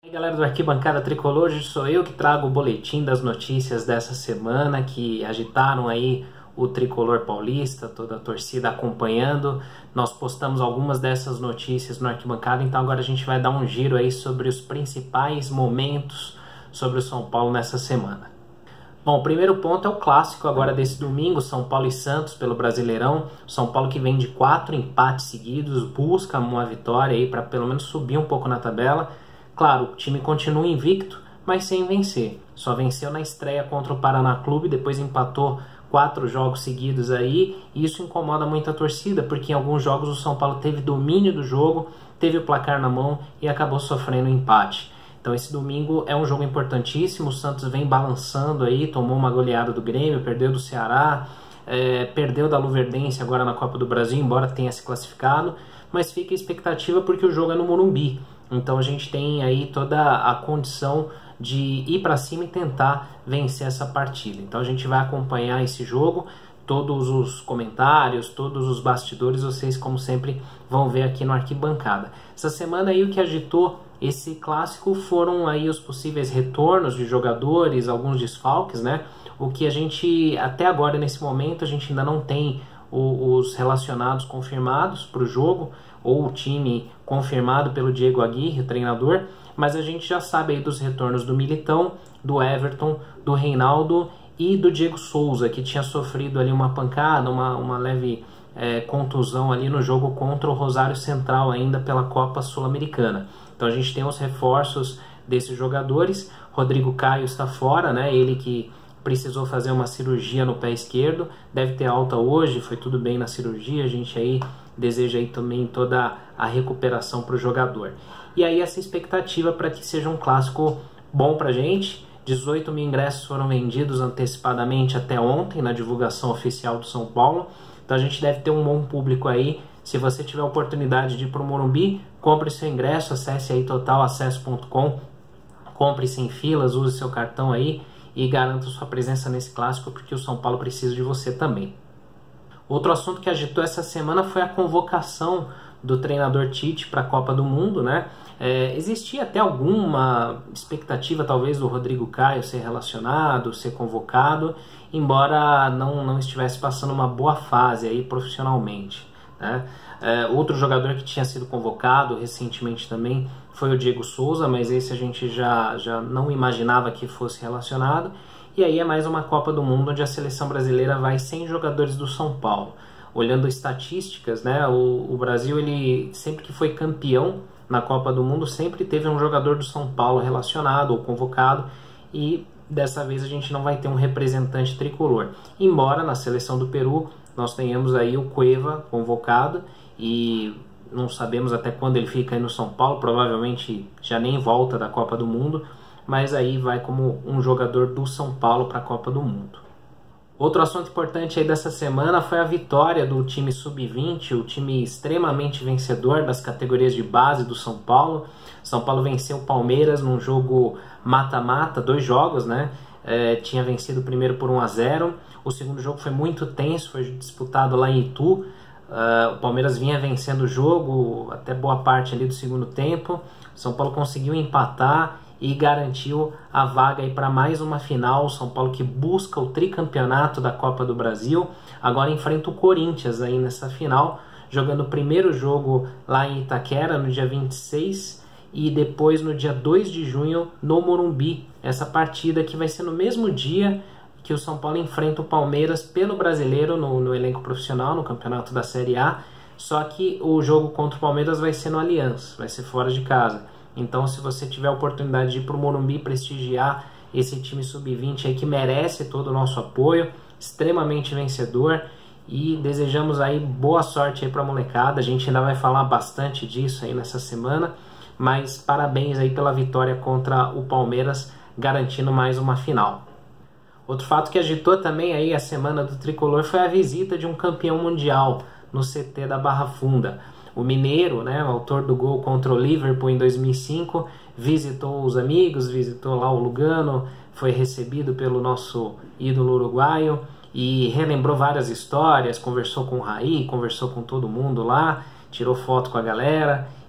E aí, galera do Arquibancada Tricolor, hoje sou eu que trago o boletim das notícias dessa semana que agitaram aí o Tricolor paulista, toda a torcida acompanhando. Nós postamos algumas dessas notícias no Arquibancada, então agora a gente vai dar um giro aí sobre os principais momentos sobre o São Paulo nessa semana. Bom, o primeiro ponto é o clássico agora desse domingo, São Paulo e Santos pelo Brasileirão. São Paulo que vem de 4 empates seguidos, busca uma vitória aí para pelo menos subir um pouco na tabela. Claro, o time continua invicto, mas sem vencer. Só venceu na estreia contra o Paraná Clube, depois empatou 4 jogos seguidos aí, e isso incomoda muito a torcida, porque em alguns jogos o São Paulo teve domínio do jogo, teve o placar na mão e acabou sofrendo um empate. Então esse domingo é um jogo importantíssimo, o Santos vem balançando aí, tomou uma goleada do Grêmio, perdeu do Ceará, perdeu da Luverdense agora na Copa do Brasil, embora tenha se classificado, mas fica a expectativa porque o jogo é no Morumbi. Então a gente tem aí toda a condição de ir para cima e tentar vencer essa partida. Então a gente vai acompanhar esse jogo, todos os comentários, todos os bastidores, vocês como sempre vão ver aqui no Arquibancada. Essa semana aí o que agitou esse clássico foram aí os possíveis retornos de jogadores, alguns desfalques, né? O que a gente, até agora nesse momento, a gente ainda não tem os relacionados confirmados para o jogo, ou o time confirmado pelo Diego Aguirre, o treinador, mas a gente já sabe aí dos retornos do Militão, do Everton, do Reinaldo e do Diego Souza, que tinha sofrido ali uma pancada, uma leve contusão ali no jogo contra o Rosário Central ainda pela Copa Sul-Americana. Então a gente tem os reforços desses jogadores. Rodrigo Caio está fora, né? Ele que precisou fazer uma cirurgia no pé esquerdo, deve ter alta hoje, foi tudo bem na cirurgia, a gente aí deseja aí também toda a recuperação para o jogador. E aí essa expectativa para que seja um clássico bom para a gente. 18 mil ingressos foram vendidos antecipadamente até ontem na divulgação oficial do São Paulo, então a gente deve ter um bom público aí. Se você tiver a oportunidade de ir para o Morumbi, compre seu ingresso, acesse aí totalacesso.com, compre sem filas, use seu cartão aí e garanta sua presença nesse clássico, porque o São Paulo precisa de você também. Outro assunto que agitou essa semana foi a convocação do treinador Tite para a Copa do Mundo, né? Existia até alguma expectativa talvez do Rodrigo Caio ser relacionado, ser convocado, embora não estivesse passando uma boa fase aí profissionalmente, né? Outro jogador que tinha sido convocado recentemente também foi o Diego Souza, mas esse a gente já não imaginava que fosse relacionado. E aí é mais uma Copa do Mundo onde a seleção brasileira vai sem jogadores do São Paulo. Olhando estatísticas, né, o Brasil, ele sempre que foi campeão na Copa do Mundo, sempre teve um jogador do São Paulo relacionado ou convocado, e dessa vez a gente não vai ter um representante tricolor. Embora na seleção do Peru nós tenhamos aí o Cueva convocado, e não sabemos até quando ele fica aí no São Paulo, provavelmente já nem volta da Copa do Mundo, mas aí vai como um jogador do São Paulo para a Copa do Mundo. Outro assunto importante aí dessa semana foi a vitória do time Sub-20, o time extremamente vencedor das categorias de base do São Paulo. São Paulo venceu o Palmeiras num jogo mata-mata, 2 jogos, né? Tinha vencido o primeiro por 1-0, o segundo jogo foi muito tenso, foi disputado lá em Itu. O Palmeiras vinha vencendo o jogo até boa parte ali do segundo tempo. O São Paulo conseguiu empatar e garantiu a vaga aí para mais uma final. O São Paulo que busca o tricampeonato da Copa do Brasil, agora enfrenta o Corinthians aí nessa final, jogando o primeiro jogo lá em Itaquera no dia 26 e depois no dia 2 de junho no Morumbi. Essa partida que vai ser no mesmo dia que o São Paulo enfrenta o Palmeiras pelo Brasileiro no elenco profissional, no campeonato da Série A, só que o jogo contra o Palmeiras vai ser no Allianz, vai ser fora de casa. Então se você tiver a oportunidade de ir para o Morumbi prestigiar esse time Sub-20 aí que merece todo o nosso apoio, extremamente vencedor, e desejamos aí boa sorte aí para a molecada. A gente ainda vai falar bastante disso aí nessa semana, mas parabéns aí pela vitória contra o Palmeiras, garantindo mais uma final. Outro fato que agitou também aí a semana do Tricolor foi a visita de um campeão mundial no CT da Barra Funda. O mineiro, né, o autor do gol contra o Liverpool em 2005, visitou os amigos, visitou lá o Lugano, foi recebido pelo nosso ídolo uruguaio e relembrou várias histórias, conversou com o Raí, conversou com todo mundo lá, tirou foto com a galera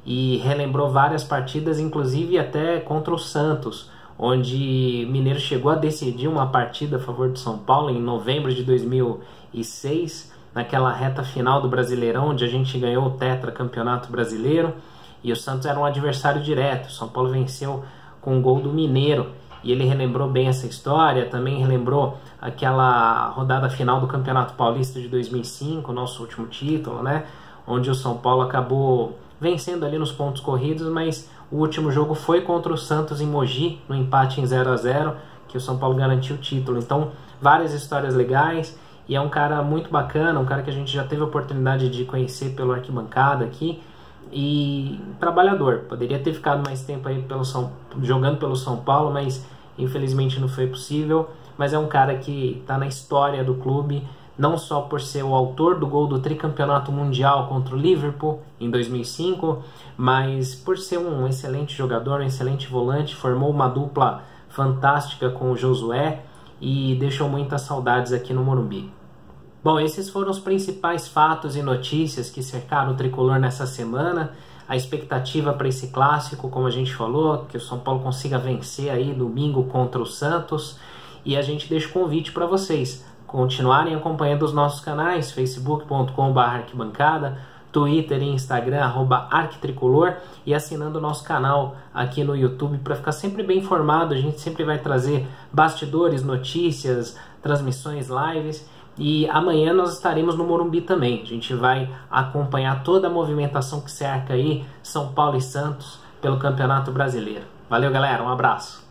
e relembrou várias partidas, inclusive até contra o Santos, onde Mineiro chegou a decidir uma partida a favor do São Paulo em novembro de 2006, naquela reta final do Brasileirão, onde a gente ganhou o tetracampeonato brasileiro, e o Santos era um adversário direto. O São Paulo venceu com um gol do Mineiro, e ele relembrou bem essa história, também relembrou aquela rodada final do Campeonato Paulista de 2005, nosso último título, né? Onde o São Paulo acabou vencendo ali nos pontos corridos, mas o último jogo foi contra o Santos em Mogi, no empate em 0-0, que o São Paulo garantiu o título. Então, várias histórias legais, e é um cara muito bacana, um cara que a gente já teve a oportunidade de conhecer pelo Arquibancada aqui, e trabalhador. Poderia ter ficado mais tempo aí jogando pelo São Paulo, mas infelizmente não foi possível. Mas é um cara que está na história do clube, não só por ser o autor do gol do tricampeonato mundial contra o Liverpool em 2005, mas por ser um excelente jogador, um excelente volante, formou uma dupla fantástica com o Josué e deixou muitas saudades aqui no Morumbi. Bom, esses foram os principais fatos e notícias que cercaram o tricolor nessa semana. A expectativa para esse clássico, como a gente falou, que o São Paulo consiga vencer aí domingo contra o Santos. E a gente deixa o convite para vocês continuarem acompanhando os nossos canais, facebook.com/arquibancada, Twitter e Instagram, @arquitricolor, e assinando o nosso canal aqui no YouTube para ficar sempre bem informado. A gente sempre vai trazer bastidores, notícias, transmissões, lives. E amanhã nós estaremos no Morumbi também. A gente vai acompanhar toda a movimentação que cerca aí São Paulo e Santos pelo Campeonato Brasileiro. Valeu, galera. Um abraço.